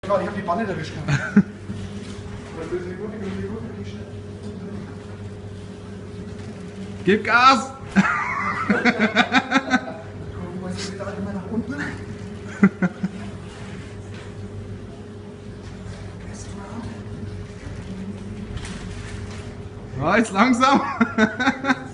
Ich habe die Banne erwischt. Gib Gas! Ja, jetzt langsam.